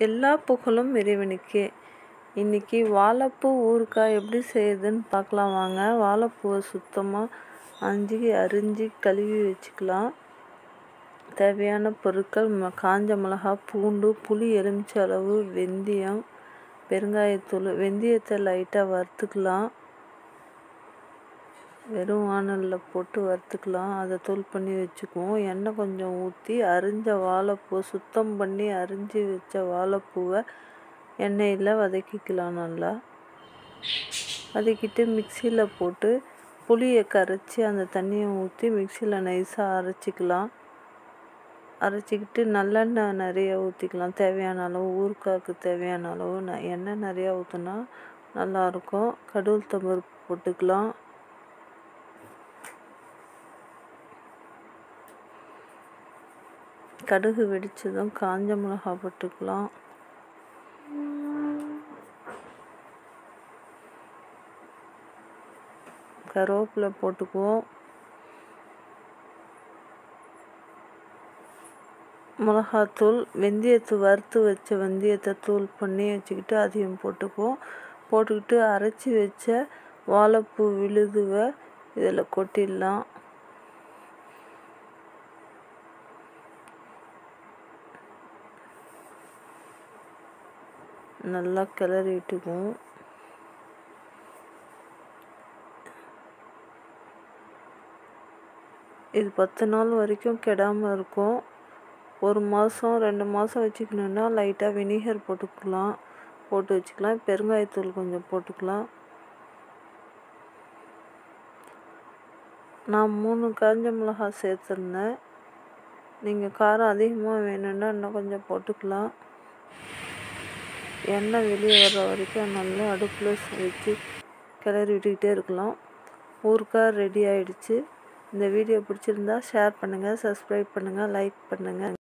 எல்லா புகழும் இறைவனுக்கே. இன்றைக்கி வாழைப்பூ ஊறுகாய் எப்படி செய்யுதுன்னு பார்க்கலாம் வாங்க. வாழைப்பூவை சுத்தமாக அரிஞ்சு கழுவி வச்சுக்கலாம். தேவையான பொருட்கள்: காஞ்ச மிளகா, பூண்டு, புளி எலுமிச்சை அளவு, வெந்தயம், பெருங்காயத்தூள். வெந்தயத்தை லைட்டாக வறுத்துக்கலாம். வெறும் வானலில் போட்டு வறுத்துக்கலாம். அதை தூள் பண்ணி வச்சுக்குவோம். எண்ணெய் கொஞ்சம் ஊற்றி அரிஞ்ச வாழைப்பூ சுத்தம் பண்ணி அரிஞ்சு வச்ச வாழைப்பூவை எண்ணெயில் வதக்கிக்கலாம். நல்லா வதக்கிட்டு மிக்சியில் போட்டு புளியை கரைச்சி அந்த தண்ணியை ஊற்றி மிக்சியில் நைஸாக அரைச்சிக்கலாம். அரைச்சிக்கிட்டு நல்லெண்ணெய் நிறைய ஊற்றிக்கலாம். தேவையான அளவு, ஊறுகாய்க்கு தேவையான அளவு எண்ணெய் நிறையா ஊற்றினா நல்லாயிருக்கும். கடுகு உளுத்தம் பருப்பு போட்டுக்கலாம். கடுகு வெடித்ததும் காஞ்ச மிளகாய் போட்டுக்கலாம். கருவேப்பிலை போட்டுக்குவோம். மிளகாத்தூள், வெந்தயத்தை வறுத்து வச்ச வெந்தயத்தை தூள் பண்ணி வச்சுக்கிட்டு அதையும் போட்டுக்குவோம். போட்டுக்கிட்டு அரைச்சி வச்ச வாழைப்பூ விழுதுவை இதில் கொட்டிடலாம். நல்லா கிளறி விட்டுக்குவோம். இது 10 நாள் வரைக்கும் கெடாமல் இருக்கும். 1 மாதம் 2 மாதம் வச்சுக்கணுன்னா லைட்டாக வினிகர் போட்டு வச்சுக்கலாம். பெருங்காயத்தூள் கொஞ்சம் போட்டுக்கலாம். நான் 3 காஞ்ச மிளகாய் சேர்த்துருந்தேன். நீங்கள் காரம் அதிகமாக வேணும்னா இன்னும் கொஞ்சம் போட்டுக்கலாம். எண்ணெய் வெளியே வர்ற வரைக்கும் நல்லா அடுப்பில் வச்சு கிளறி விட்டுக்கிட்டே இருக்கலாம். ஊறுகாய் ரெடி ஆகிடுச்சு. இந்த வீடியோ பிடிச்சிருந்தா ஷேர் பண்ணுங்கள், சப்ஸ்கிரைப் பண்ணுங்கள், லைக் பண்ணுங்கள்.